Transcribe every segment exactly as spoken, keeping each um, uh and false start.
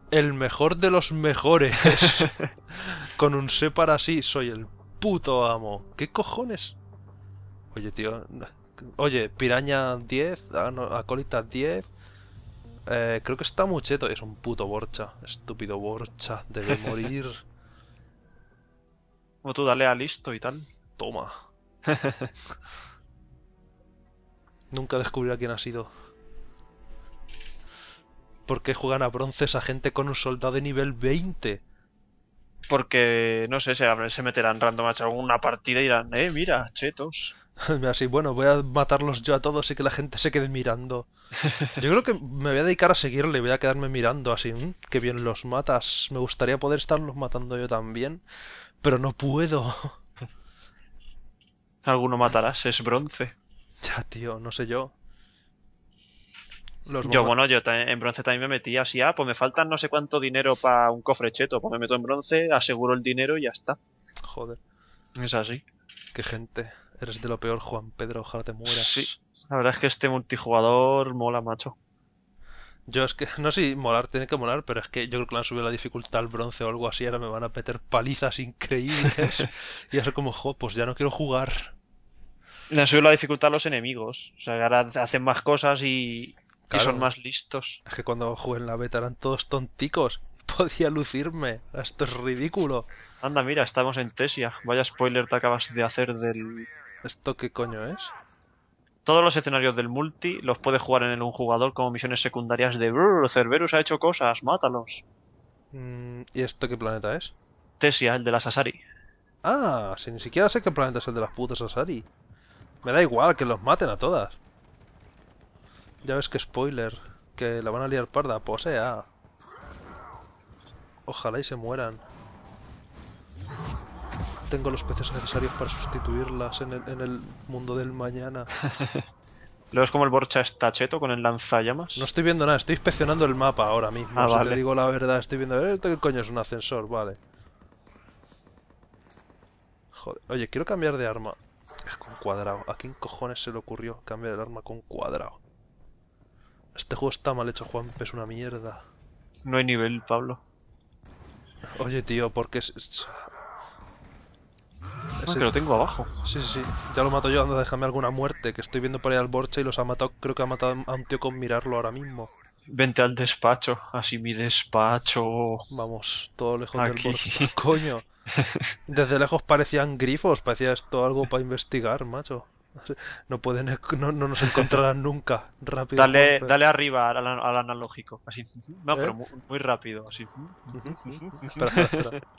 El mejor de los mejores. Con un Separ así, soy el puto amo. ¿Qué cojones? Oye, tío. Oye, Piraña diez, ah, no, Acólita diez. Eh, creo que está muy cheto. Es un puto Borcha. Estúpido Borcha. Debe morir. Como tú, dale a listo y tal. Toma. Nunca descubrirá quién ha sido. ¿Por qué juegan a bronce esa gente con un soldado de nivel veinte? Porque, no sé, se, se meterán random a alguna partida y dirán, eh, mira, chetos. Así, bueno, voy a matarlos yo a todos y que la gente se quede mirando. Yo creo que me voy a dedicar a seguirle, voy a quedarme mirando así. ¿Mm? Qué bien los matas. Me gustaría poder estarlos matando yo también, pero no puedo. Alguno matarás, es bronce. Ya, tío, no sé yo. Los Yo, mama- bueno, yo ta- en bronce también me metí así, ah, pues me faltan no sé cuánto dinero para un cofre cheto. Pues me meto en bronce, aseguro el dinero y ya está. Joder, Es así. qué gente. Eres de lo peor, Juan Pedro, ojalá te Sí. mueras. La verdad es que este multijugador mola, macho. Yo es que, no sé si molar tiene que molar, pero es que yo creo que le han subido la dificultad al bronce o algo así, ahora me van a meter palizas increíbles. Y eso como, jo, pues ya no quiero jugar. Le han subido la dificultad a los enemigos. O sea, ahora hacen más cosas y, y son Claro, más listos. es que cuando jugué en la beta eran todos tonticos. Podía lucirme. Esto es ridículo. Anda, mira, estamos en Tesia. Vaya spoiler te acabas de hacer del... ¿Esto qué coño es? Todos los escenarios del multi los puedes jugar en el un jugador como misiones secundarias de "Brr, Cerberus ha hecho cosas, mátalos". Mm, ¿y esto qué planeta es? Tesia, el de la Sasari. Ah, si ni siquiera sé qué planeta es el de las putas Asari. Me da igual que los maten a todas. Ya ves que spoiler. Que la van a liar parda. Pues sea. Ojalá y se mueran. Tengo los peces necesarios para sustituirlas en el, en el mundo del mañana. Luego es como el Borcha está cheto con el lanzallamas. No estoy viendo nada, estoy inspeccionando el mapa ahora mismo. Ah, Si te vale. digo la verdad, estoy viendo. ¿Esto qué coño es un ascensor? Vale. Joder. Oye, quiero cambiar de arma. Es con cuadrado. ¿A quién cojones se le ocurrió cambiar el arma con cuadrado? Este juego está mal hecho, Juan. Es una mierda. No hay nivel, Pablo. Oye, tío, porque es... es- Ah, ese- que lo tengo abajo. Sí, sí, sí. Ya lo mato yo, anda, déjame alguna muerte. Que estoy viendo por ahí al Borcha y los ha matado. Creo que ha matado a un tío con mirarlo ahora mismo. Vente al despacho. Así mi despacho. Vamos, todo lejos del Aquí. Borcha. Coño. Desde lejos parecían grifos, parecía esto algo para investigar, macho. No pueden, no, no nos encontrarán nunca. Rápido, Dale, Juanfe. dale arriba al, ana- al analógico. Así. No, ¿Eh? pero muy, muy rápido. Así. Espera, espera, espera.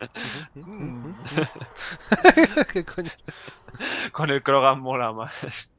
¿Qué coño? Con el Krogan mola más.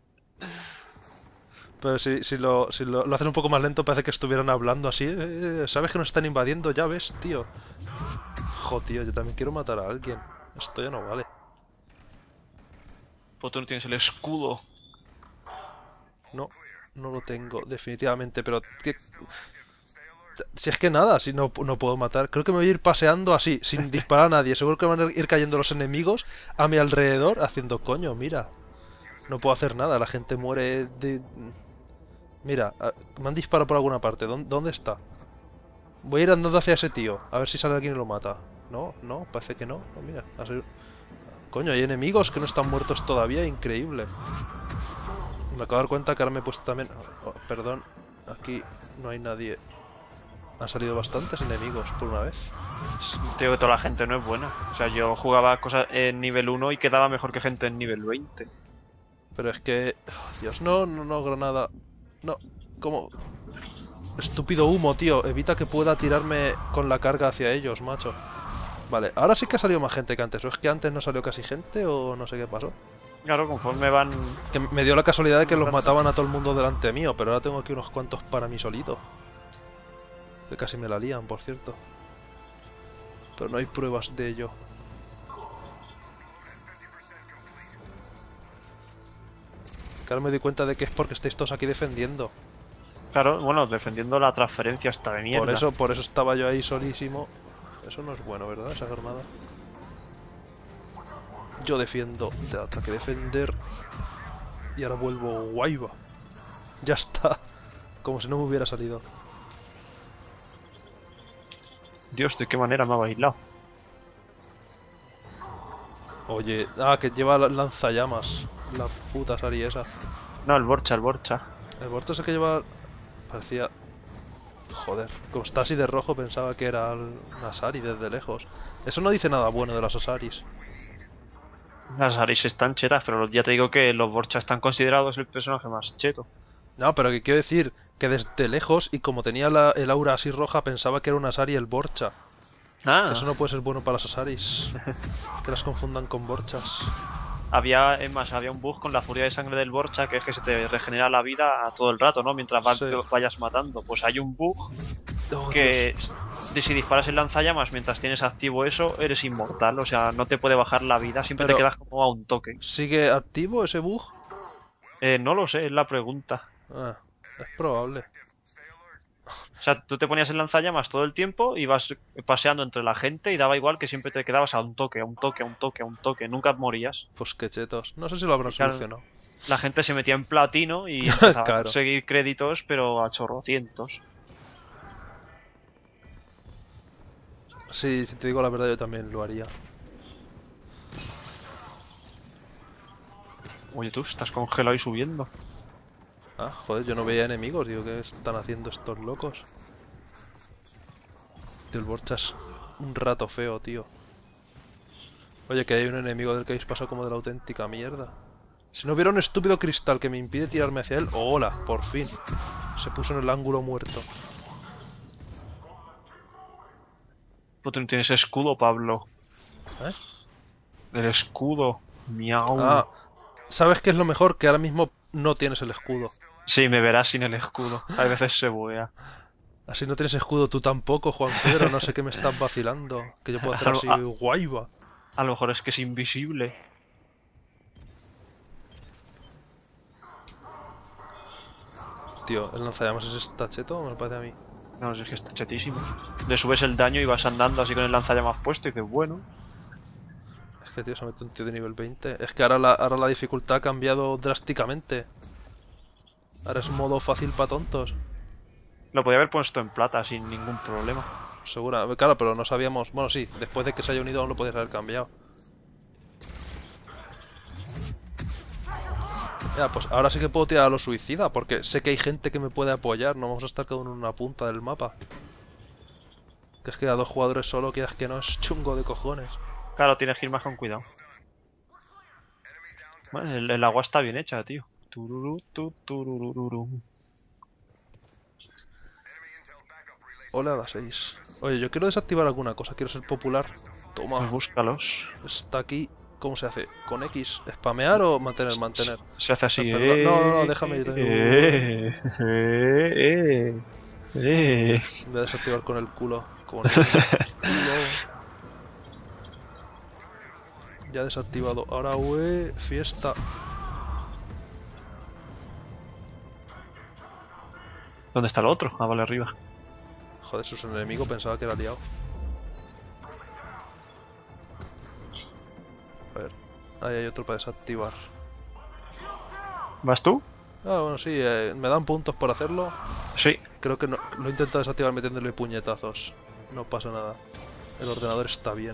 Pero si, si, lo, si lo, lo hacen un poco más lento parece que estuvieran hablando así. Eh, ¿sabes que nos están invadiendo? Ya ves, tío. Jo, tío, yo también quiero matar a alguien. Esto ya no vale. Pues tú no tienes el escudo. No, no lo tengo, definitivamente, pero... ¿qué? Si es que nada, si no, no puedo matar. Creo que me voy a ir paseando así, sin disparar a nadie. Seguro que van a ir cayendo los enemigos a mi alrededor haciendo coño, mira. No puedo hacer nada, la gente muere de... Mira, me han disparado por alguna parte. ¿Dónde, dónde está? Voy a ir andando hacia ese tío, a ver si sale alguien y lo mata. No, no, parece que no. No, mira, ha sido- coño, hay enemigos que no están muertos todavía, increíble. Me acabo de dar cuenta que ahora me he puesto también... oh, perdón, aquí no hay nadie. Han salido bastantes enemigos por una vez. Digo que toda la gente no es buena. O sea, yo jugaba cosas en nivel uno y quedaba mejor que gente en nivel veinte. Pero es que... oh, Dios, no, no, no, granada. No, ¿cómo? Estúpido humo, tío. Evita que pueda tirarme con la carga hacia ellos, macho. Vale, ahora sí que ha salido más gente que antes. ¿O es que antes no salió casi gente o no sé qué pasó? Claro, conforme van... Que me dio la casualidad de que los mataban a todo el mundo delante mío, pero ahora tengo aquí unos cuantos para mí solito. Que casi me la lían, por cierto. Pero no hay pruebas de ello. Que ahora me doy cuenta de que es porque estáis todos aquí defendiendo. Claro, bueno, defendiendo la transferencia esta de mierda. Por eso, por eso estaba yo ahí solísimo. Eso no es bueno, ¿verdad? Esa granada. Yo defiendo. Te hasta que defender. Y ahora vuelvo guayba. Ya está. Como si no me hubiera salido. Dios, de qué manera me ha bailado. Oye, ah, que lleva la- lanzallamas. La puta Sari esa. No, el Borcha, el Borcha. El Borto ese que lleva... Parecía... Joder, como está así de rojo pensaba que era el- una Sari desde lejos. Eso no dice nada bueno de las Asaris. Las Aris están chetas, pero ya te digo que los Borcha están considerados el personaje más cheto. No, pero que quiero decir que desde lejos y como tenía la- el aura así roja pensaba que era una Asari el Borcha. Ah, Que eso no puede ser bueno para las Asaris. Que las confundan con Borchas. había, es más, había un bug con la furia de sangre del Borcha que es que se te regenera la vida a todo el rato, ¿no? Mientras va- Sí. vayas matando. Pues hay un bug Oh, que Dios. de si disparas el lanzallamas mientras tienes activo eso, eres inmortal. O sea, no te puede bajar la vida, siempre Pero- te quedas como a un toque. ¿Sigue activo ese bug? Eh, no lo sé, es la pregunta. Ah, es probable. O sea, tú te ponías el lanzallamas todo el tiempo, ibas paseando entre la gente y daba igual que siempre te quedabas a un toque, a un toque, a un toque, a un toque. Nunca morías. Pues qué chetos. No sé si lo habrán Claro. solucionado. La gente se metía en platino y empezaba Claro. a conseguir créditos, pero a chorrocientos. Sí, si te digo la verdad yo también lo haría. Oye, tú, estás congelado y subiendo. Ah, joder, yo no veía enemigos. Digo, ¿qué están haciendo estos locos? Tío, el Borcha es un rato feo, tío. Oye, que hay un enemigo del que habéis pasado como de la auténtica mierda. Si no hubiera un estúpido cristal que me impide tirarme hacia él... ¡Oh, hola! Por fin. Se puso en el ángulo muerto. Tú no tienes escudo, Pablo. ¿Eh? El escudo. Miau. Ah, ¿sabes qué es lo mejor? Que ahora mismo no tienes el escudo. Sí, me verás sin el escudo. A veces se buguea. Así no tienes escudo tú tampoco, Juan Pedro. No sé qué me estás vacilando. Que yo puedo hacer así Ah. guayba. A lo mejor es que es invisible. Tío, el lanzallamas es esta cheto, me parece a mí. No, es que está chetísimo. Le subes el daño y vas andando así con el lanzallamas puesto y dices, bueno. Es que, tío, se mete un tío de nivel veinte. Es que ahora la, ahora la dificultad ha cambiado drásticamente. Ahora es modo fácil para tontos. Lo podía haber puesto en plata sin ningún problema. Segura, claro, pero no sabíamos. Bueno, sí, después de que se haya unido aún lo podías haber cambiado. Ya, pues ahora sí que puedo tirar a los suicida, porque sé que hay gente que me puede apoyar. No vamos a estar cada uno en una punta del mapa. Que es que a dos jugadores solo, quieras que no, es chungo de cojones. Claro, tienes que ir más con cuidado. Bueno, el, el agua está bien hecha, tío. Tururú, tu, tururururu. Oleada seis. Oye, yo quiero desactivar alguna cosa, quiero ser popular. Toma, Pues búscalos. está aquí. ¿Cómo se hace? ¿Con X? ¿Spamear o mantener? Mantener. Se hace así. Ah, perdón. eh, No, no, no, déjame ir. Eh, eh, eh, eh. Voy a desactivar con el culo. Con el culo. Ya desactivado. Ahora, we, fiesta. ¿Dónde está el otro? Ah, vale, arriba. Joder, su enemigo pensaba que era liado. A ver, ahí hay otro para desactivar. ¿Vas tú? Ah, bueno, sí, eh, me dan puntos por hacerlo. Sí. Creo que no, lo he intentado desactivar metiéndole puñetazos. No pasa nada. El ordenador está bien.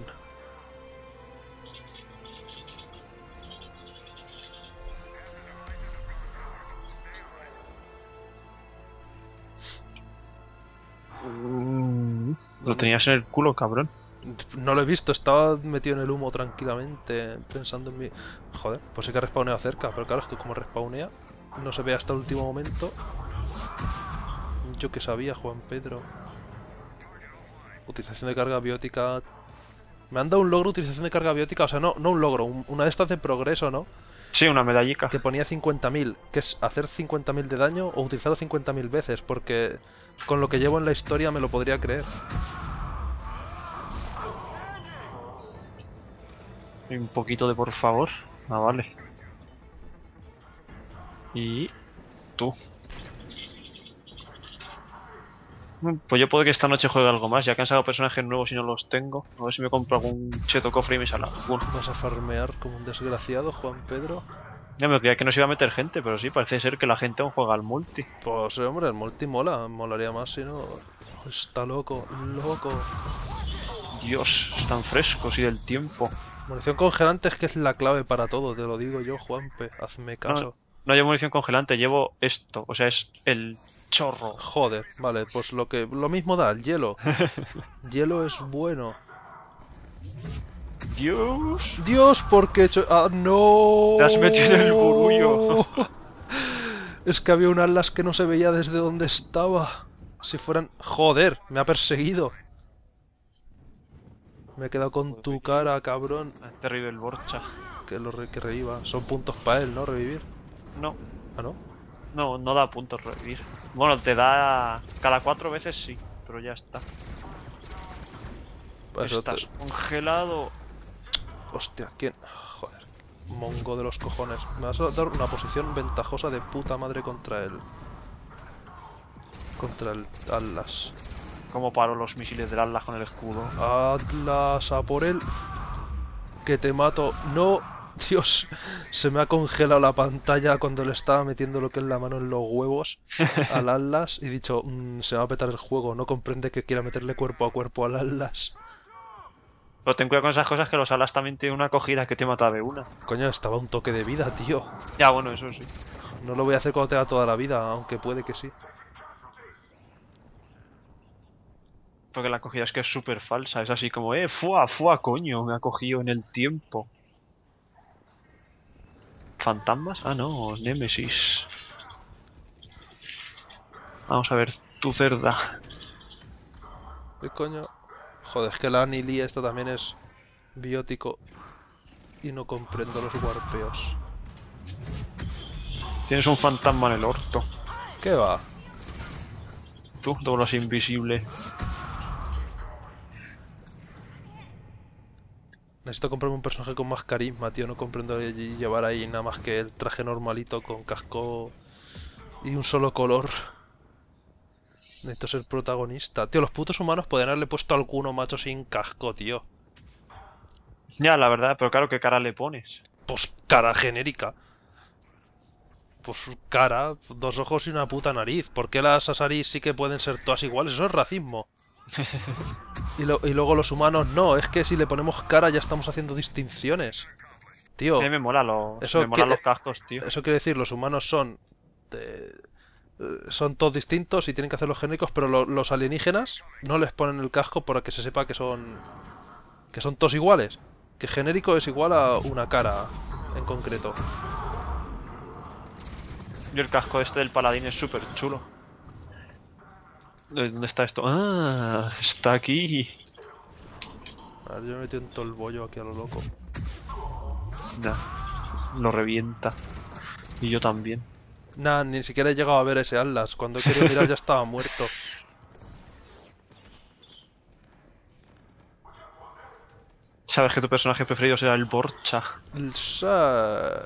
Lo tenías en el culo, cabrón. No lo he visto, estaba metido en el humo tranquilamente, pensando en mi... Joder, pues sí que respawnea cerca, pero claro, es que como respawnea, no se ve hasta el último momento. Yo que sabía, Juan Pedro. Utilización de carga biótica... Me han dado un logro utilización de carga biótica, o sea, no, no un logro, un- una de estas de progreso, ¿no? Sí, una medallica. Que ponía cincuenta mil, que es hacer cincuenta mil de daño o utilizarlo cincuenta mil veces, porque con lo que llevo en la historia me lo podría creer. Un poquito de por favor. Ah, vale. Y... tú. Pues yo puedo que esta noche juegue algo más, ya que han sacado personajes nuevos y no los tengo. A ver si me compro algún cheto cofre y me sale alguno. ¿Vas a farmear como un desgraciado, Juan Pedro? Ya me creía que no se iba a meter gente, pero sí, parece ser que la gente aún juega al multi. Pues hombre, el multi mola, molaría más si no... está loco, loco. Dios, están frescos y del tiempo. Munición congelante es que es la clave para todo, te lo digo yo, Juanpe, hazme caso. No, no llevo munición congelante, llevo esto, o sea, es el chorro. Joder, vale, pues lo que lo mismo da, el hielo. Hielo es bueno. Dios. Dios, porque he hecho... ¡Ah, no! Te has metido en el burullo. Es que había un Atlas que no se veía desde donde estaba. Si fueran... Joder, me ha perseguido. Me he quedado con tu cara, cabrón. Te revive el Borcha. Que lo re que reviva. Son puntos para él, ¿no? Revivir. No, Ah, ¿no? no, no da puntos revivir. Bueno, te da cada cuatro veces sí, pero ya está. Pues eso Estás te- congelado. Hostia, ¿quién? Joder. Mongo de los cojones. Me vas a dar una posición ventajosa de puta madre contra él. Contra el Atlas. Como paro los misiles del Atlas con el escudo. Atlas, a por él. Que te mato. No. Dios. Se me ha congelado la pantalla cuando le estaba metiendo lo que es la mano en los huevos al Atlas. Y he dicho, mmm, se va a petar el juego. No comprende que quiera meterle cuerpo a cuerpo al Atlas. Pero ten cuidado con esas cosas, que los Atlas también tienen una acogida que te mata de una. Coño, estaba un toque de vida, tío. Ya, bueno, eso sí. No lo voy a hacer cuando tenga toda la vida, aunque puede que sí. Porque la acogida es que es súper falsa. Es así como, eh, fuá, fuá, coño, me ha cogido en el tiempo. ¿Fantasmas? Ah, no, Némesis. Vamos a ver, tu cerda. ¿Qué coño? Joder, es que la Nili esta también es biótico. Y no comprendo los warpeos. Tienes un fantasma en el orto. ¿Qué va? Tú, doblas invisible. Necesito comprarme un personaje con más carisma, tío. No comprendo ll- llevar ahí nada más que el traje normalito con casco y un solo color. Necesito ser protagonista. Tío, los putos humanos podrían haberle puesto alguno macho sin casco, tío. Ya, la verdad, pero claro, ¿qué cara le pones? Pues cara genérica. Pues cara, dos ojos y una puta nariz. ¿Por qué las Asaris sí que pueden ser todas iguales? Eso es racismo. Y, lo- y luego los humanos no. Es que si le ponemos cara ya estamos haciendo distinciones. Tío, A mí me mola los, Eso me molan que- los cascos, tío. eso quiere decir, los humanos son... de- eh, son todos distintos y tienen que hacer los genéricos, pero lo- los alienígenas no les ponen el casco para que se sepa que son... que son todos iguales. Que genérico es igual a una cara en concreto. Y el casco este del paladín es súper chulo. ¿Dónde está esto? Ah, está aquí. A ver, yo me he metido en todo el bollo aquí a lo loco. Nah, lo revienta. Y yo también. Nah, ni siquiera he llegado a ver ese Atlas. Cuando he querido mirar ya estaba muerto. Sabes que tu personaje preferido será el Borcha. El sa-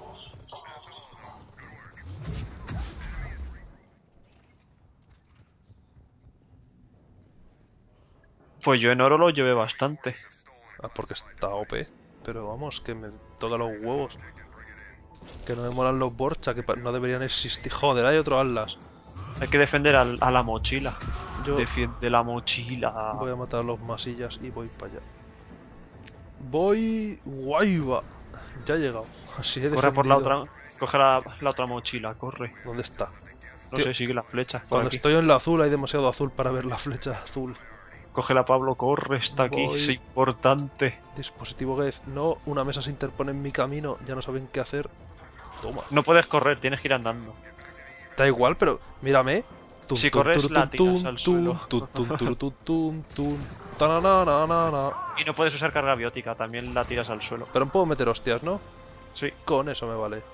Pues yo en oro lo llevé bastante. Ah, porque está O P. Pero vamos, que me toca los huevos. Que no me molan los Borcha, que pa- no deberían existir. Joder, hay otro Atlas. Hay que defender al- a la mochila. Yo Defiende la mochila. voy a matar a los masillas y voy para allá. Voy... Guayba. Ya he llegado. Así he Corre por la defendido. otra. Coge la, la otra mochila, corre. ¿Dónde está? No Tío, sé, sigue las flechas. por Cuando aquí. estoy en la azul hay demasiado azul para ver la flecha azul. Cógela, Pablo, corre, está aquí, Voy. es importante. Dispositivo Geth. No, una mesa se interpone en mi camino. Ya no saben qué hacer. Toma. No puedes correr, tienes que ir andando. Da igual, pero mírame. Tun, Si tun, corres, turu, la tun, tiras tun, al tun, suelo. tun, tun, turu, tun, tun, tun. Tananana. Y no puedes usar carga biótica, también la tiras al suelo. Pero puedo meter hostias, ¿no? Sí. Con eso me vale.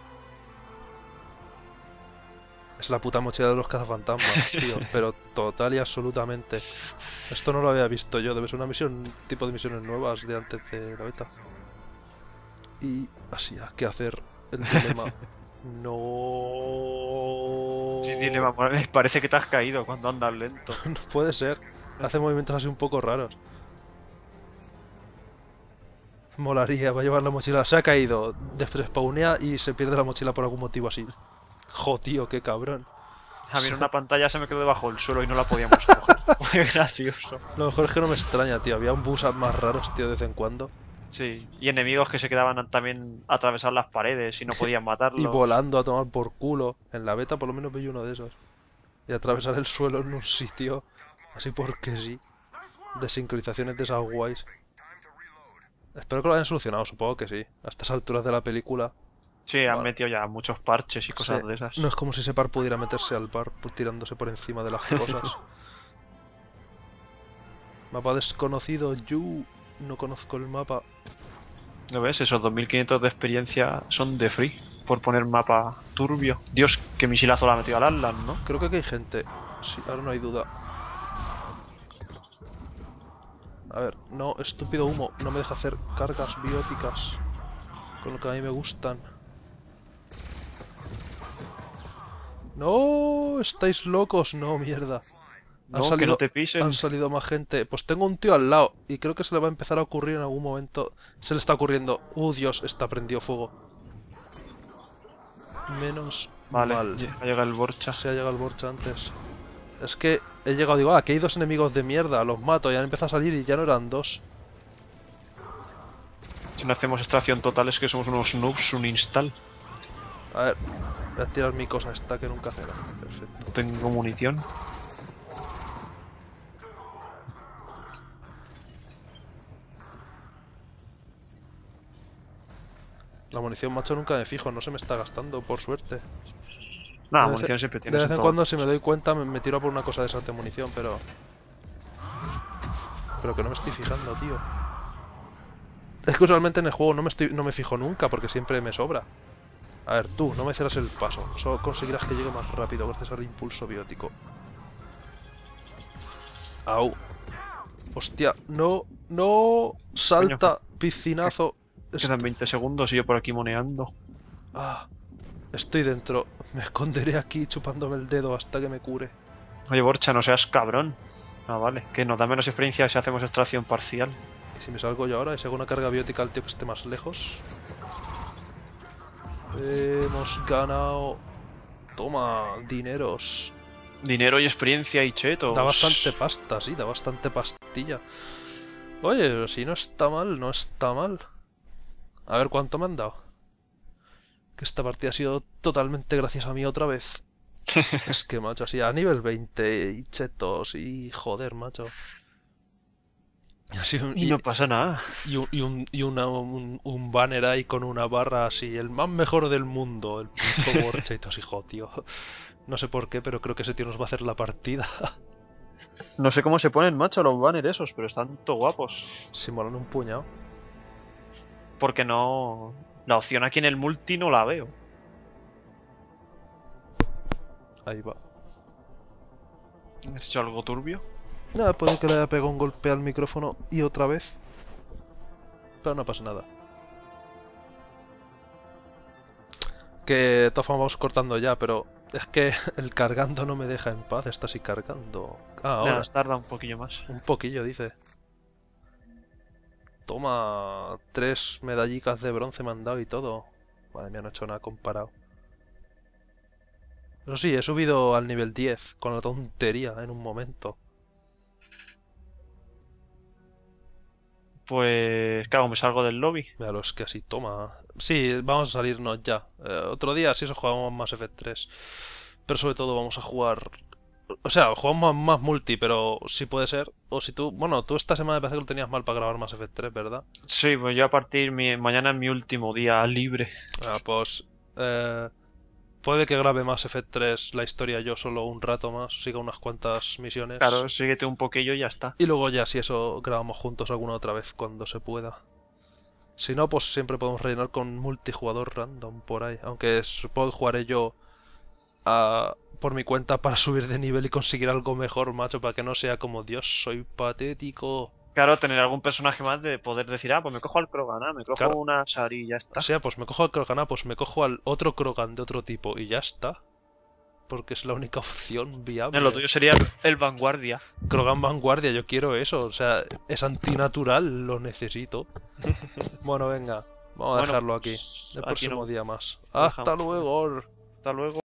Es la puta mochila de los cazafantasmas, tío. Pero total y absolutamente. Esto no lo había visto yo. Debe ser una misión, tipo de misiones nuevas de antes de la beta. Y así, ¿a qué hacer? El dilema. No. Sí, tiene, vamos, me parece que te has caído cuando andas lento. No puede ser. Hace movimientos así un poco raros. Molaría, va a llevar la mochila. Se ha caído, despawnea y se pierde la mochila por algún motivo así. Jo, tío, qué cabrón. A mí en una pantalla se me quedó debajo del suelo y no la podíamos coger. Muy gracioso. Lo mejor es que no me extraña, tío. Había un bus más raros, tío, de vez en cuando. Sí, y enemigos que se quedaban también a atravesar las paredes y no podían Y matarlos. volando a tomar por culo. En la beta por lo menos veía uno de esos. Y atravesar el suelo en un sitio. Así porque sí. De sincronizaciones de esas guays. Espero que lo hayan solucionado, supongo que sí. A estas alturas de la película. Sí, han Vale. metido ya muchos parches y cosas Sí, de esas. no es como si ese par pudiera meterse al par por- tirándose por encima de las cosas. Mapa desconocido, you. No conozco el mapa. ¿Lo ves? Esos dos mil quinientos de experiencia son de free. Por poner mapa turbio. Dios, qué misilazo le ha metido al Atlas, ¿no? Creo que aquí hay gente. Sí, ahora no hay duda. A ver, no, estúpido humo. No me deja hacer cargas bióticas. Con lo que a mí me gustan. ¡No! ¿Estáis locos? No, mierda. Han No, que salido, no te pisen. han salido más gente. Pues tengo un tío al lado y creo que se le va a empezar a ocurrir en algún momento. Se le está ocurriendo. ¡Uh, Dios! Está prendido fuego. Menos Vale, mal. ya llega el Borcha. Se ha llegado el Borcha antes. Es que he llegado y digo, ah, aquí hay dos enemigos de mierda. Los mato y han empezado a salir y ya no eran dos. Si no hacemos extracción total es que somos unos noobs, un install. A ver, voy a tirar mi cosa esta que nunca hace nada. Perfecto. No tengo munición. La munición, macho, nunca me fijo. No se me está gastando, por suerte. Nada, De vez munición en- siempre De tienes vez en en todo. cuando, si me doy cuenta, me, me tiro a por una cosa de esas de munición, pero... Pero que no me estoy fijando, tío. Es que usualmente en el juego no me, estoy, no me fijo nunca, porque siempre me sobra. A ver, tú, no me cierras el paso. Solo conseguirás que llegue más rápido gracias al impulso biótico. Au. Hostia, no, no. Salta, piscinazo. Es- Quedan veinte segundos y yo por aquí moneando. Ah, estoy dentro. Me esconderé aquí chupándome el dedo hasta que me cure. Oye, Borcha, no seas cabrón. Ah, vale. Que nos da menos experiencia si hacemos extracción parcial. ¿Y si me salgo yo ahora y si hago una carga biótica al tío que esté más lejos? Hemos ganado. Toma, dineros. Dinero y experiencia y chetos. Da bastante pasta, sí, da bastante pastilla. Oye, pero si no está mal, no está mal. A ver cuánto me han dado. Que esta partida ha sido totalmente gracias a mí otra vez. Es que, macho, así a nivel veinte y chetos y joder, macho. Y, así un- Y y- no pasa nada. y un, y un- y una- un- un banner ahí con una barra así, el más mejor del mundo, el puto Borcha y todos, hijo, tío. No sé por qué, pero creo que ese tío nos va a hacer la partida. No sé cómo se ponen, macho, los banners esos, pero están todo guapos. Se molan un puñado. Porque no... La opción aquí en el multi no la veo. Ahí va. ¿Has hecho algo turbio? Nada, puede que le haya pegado un golpe al micrófono y otra vez. Pero no pasa nada. Que de todas formas vamos cortando ya, pero es que el cargando no me deja en paz. Está así cargando. Ah, ahora. Nada, tarda un poquillo más. Un poquillo, dice. Toma, tres medallicas de bronce me han dado y todo. Madre mía, no he hecho nada comparado. Pero sí, he subido al nivel diez con la tontería en un momento. Pues... Claro, me salgo del lobby. Míralo, es que así, toma. Sí, vamos a salirnos ya. Eh, otro día, si eso, jugamos más F tres. Pero sobre todo vamos a jugar... O sea, jugamos más, más multi, pero si puede ser. O si tú... Bueno, tú esta semana me parece que lo tenías mal para grabar más F tres, ¿verdad? Sí, pues yo a partir... Mi... Mañana es mi último día libre. Ah, pues... Eh, puede que grabe más F tres la historia yo solo un rato más, siga unas cuantas misiones. Claro, síguete un poquillo y ya está. Y luego ya, si eso, grabamos juntos alguna otra vez cuando se pueda. Si no, pues siempre podemos rellenar con multijugador random por ahí. Aunque supongo que jugaré yo a, por mi cuenta para subir de nivel y conseguir algo mejor, macho, para que no sea como Dios, soy patético. Claro, tener algún personaje más de poder decir, ah, pues me cojo al Krogan, ah, me cojo Claro. una Sari y ya está. O sea, pues me cojo al Krogan, ah, pues me cojo al otro Krogan de otro tipo y ya está. Porque es la única opción viable. No, lo tuyo sería el, el Vanguardia. Krogan Vanguardia, yo quiero eso, o sea, es antinatural, lo necesito. Bueno, venga, vamos a Bueno, dejarlo aquí. pues, El aquí próximo no- día más. lo Hasta dejamos. luego. Hasta luego.